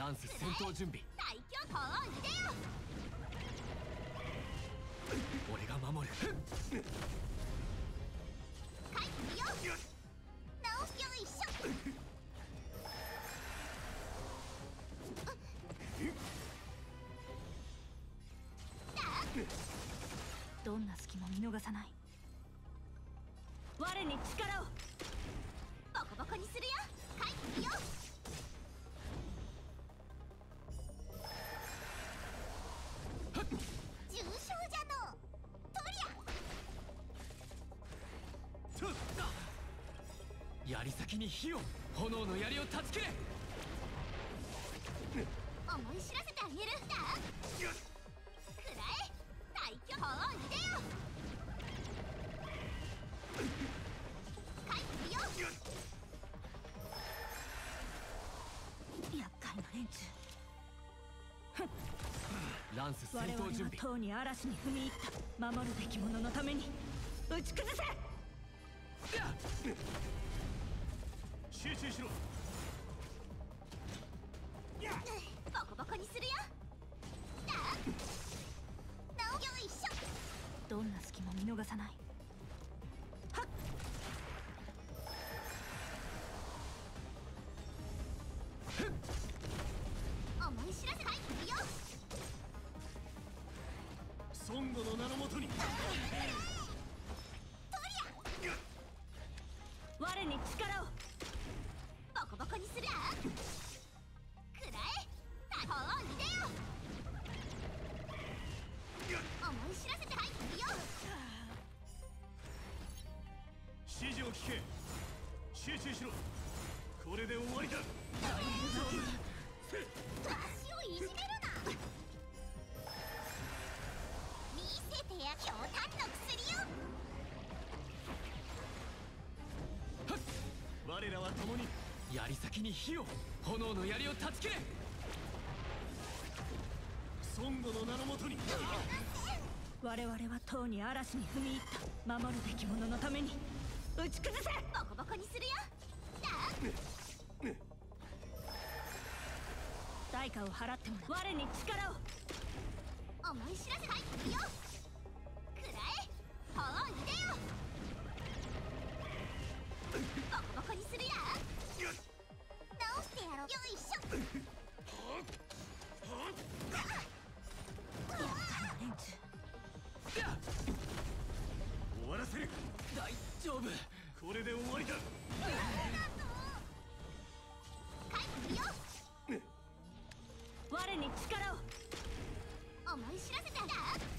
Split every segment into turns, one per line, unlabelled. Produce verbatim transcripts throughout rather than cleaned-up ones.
ランス戦闘準備。
最強パワーに出よ。
俺が守る。
帰ってみよう。直しよいしょ。
どんな隙も見逃さない。我に力を。
ボコボコにするよ。帰ってみよう。重傷じゃの。と
りゃ槍先に火を。炎の槍を断ち切れ。
思い知らせてあげる。だくらえ。最強パワーに出よ。帰ってみよ
う。厄介な連中。
ランス戦闘準備。
我々はとうに嵐に踏み入った。守るべき者のために打ち崩せ。
集中しろ。
ボコボコにするよ。だなおよいしょ。
どんな隙も見逃さない。はっ。
思い知らせ。入ってみよう。
孫悟の名のもとに。
我に力を。
ボコボコにする。くらえ。パワーに出よ。思い知らせて。入ってみよう。
指示を聞け。集中しろ。これで終わりだ。
足をいじめるな。見せてや強胆の薬よ。
我らは共に。
槍先に火を。炎の槍を断ち切れ。
孫悟の名のもとに。
我々はとうに嵐に踏み入った。守るべき者のために打ち崩せ。
ボコボコにするよ。だ
代価を払ってもらう。我に力を。
思い知らせ。入ってみよう。くらえ。パワーに出よ。ボコボコにするや。直してやろう。よいしょ。
厄介な連中。
終わらせる。
大丈夫。
これで終わりだ。
帰ってみよ
我に力を。
う。思い知らせて。だ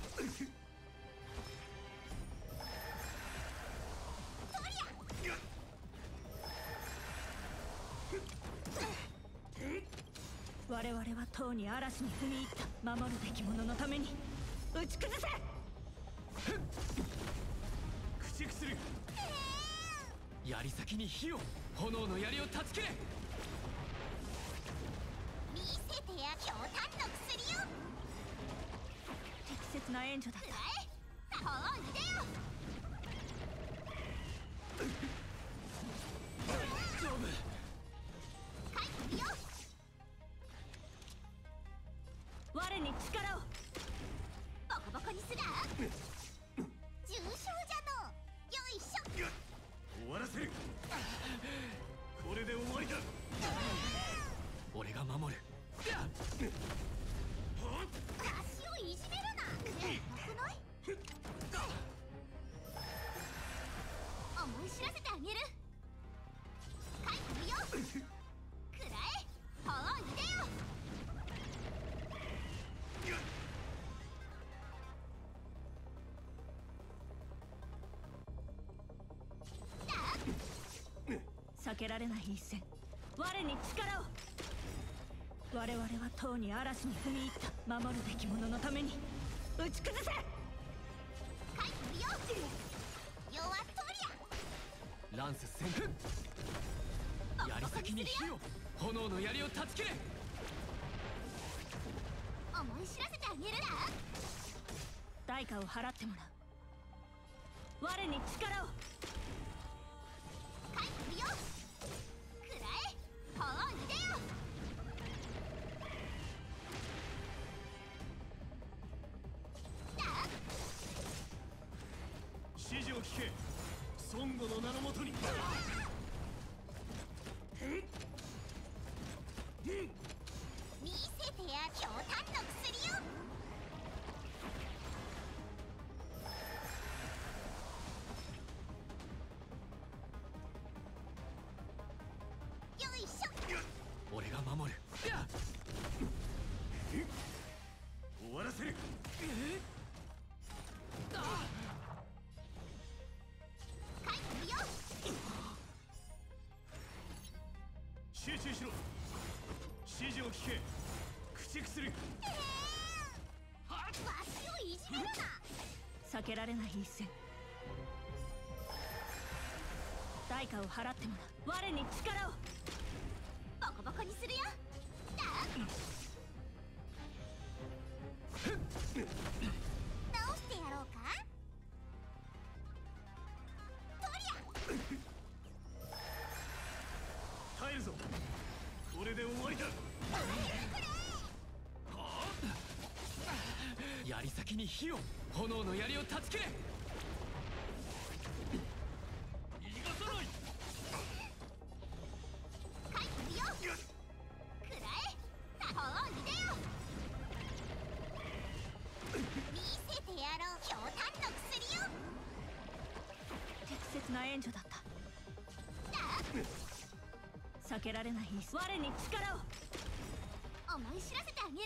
とりゃ。
我々はとうに嵐に踏み入った。守るべき者のために打ち崩せ。
駆逐する。
槍先に火を。炎の槍を断ち切れ。
見せてや強胆の薬よ。
適切な援助だ。
くらえ。パワーに出よ。
大丈夫。
帰ってみよう。
我に力を。
ボコボコにする。重傷じゃの。よいしょ。
終わらせる。これで終わりだ。
俺が守る。
足をいじめるな。なくない。思い知らせてあげる。帰ってみよう。くらえ。パワーに出よ。
避けられない一戦。我に力を。我々はとうに嵐に踏み入った。守るべき者のために打ち崩せ。
帰ってみよう。弱っとり
ランス旋風。槍先に火を。炎の槍を断ち切れ。
ゃ。思い知らせてあげる。
代価を払ってもらう。我に力を。
帰ってみよう。くらえ。パワーに出よ。
聞け。孫悟の名のもとに。
見せてや強炭の薬よ。よいしょ。
俺が守る。
終わらせる。
帰るよ。
集中しろ。指示を聞け。駆逐する。
わしをいじめるな。
避けられない一戦。代価を払ってもらう。我に力を。
ボコボコにするよ。だ直してやろうか。とりゃ
耐えるぞ。これで終わりだ。
槍先に火を。炎の槍を断ち切れ。
逃がさない。
帰るよ。くらえ。他方に出よ。見せてやろう強炭の薬よ。
適切な援助だった。
だ
避けられない一戦。我に力を。
思い知らせてあげる。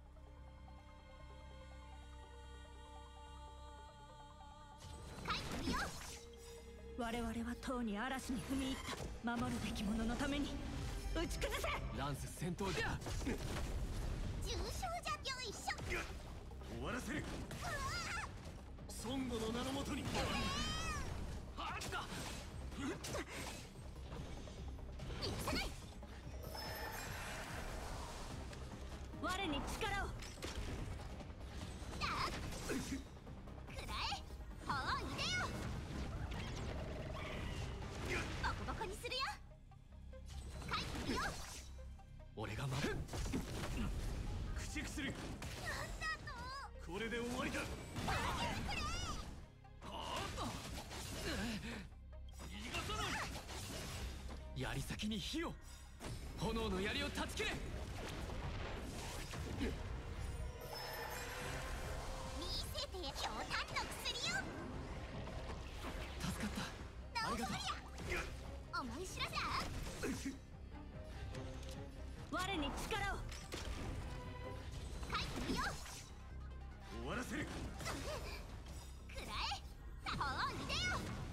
帰るよ。
我々はとうに嵐に踏み入った。守るべき者のために打ち崩せ。
ランス戦闘で。
重傷じゃ。よいしょ。
終わらせる。孫悟の名のもとに。
許さない。
我に力を。
だくらえ。方に出よ。ボコボコにするよ。帰るよ。
俺が守る。
駆逐する。
なんだと。
これで終わりだ。
助けてくれ。
逃がさない。
槍先に火を。炎の槍を断ち切れ。
見せてや強炭の薬よ。
助かった。ありがとう。
思い知らせ。
我に力を。
帰るよ。
終わらせる。
くらえ。他方に出よ。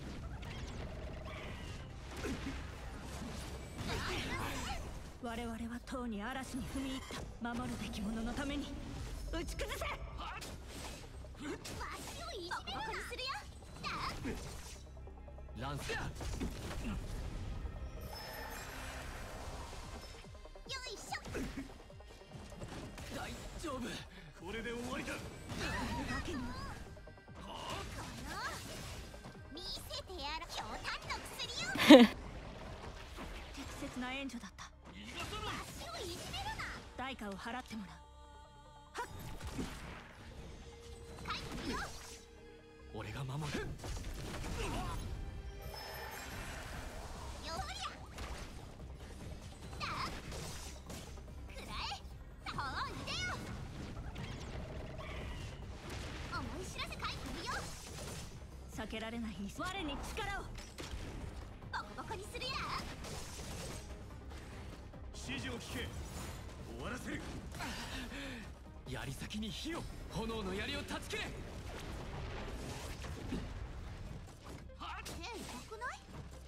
我々はとうに嵐に踏み入った。守るべき者のために打ち崩せ。
わしをいじめるな。ボコボコにするよ。だ
ランス。
よいしょ。
大丈夫。
これで終わりだ。
だけに
この見せてやる強炭の薬よ。
適切な援助だった。
逃がさない。
わしをいじめるな。
代価を払ってもらう。
帰るよ。
俺が守る。
よりゃ。だくらえ。他方に出よ。思い知らせ。帰るよ。
避けられない一戦。我に力を。
ボコボコにするや。
指示を聞け。終わらせる。
槍先に火を。炎の槍を断ち切れ。
手痛くない？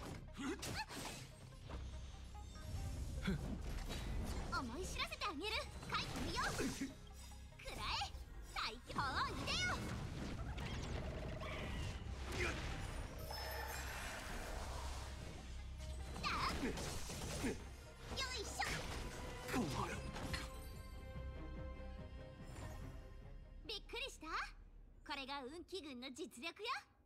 思い知らせてあげる。帰るよ。くらえ。大気方に出よ。だよいしょ。びっくりした？これが運気軍の実力よ。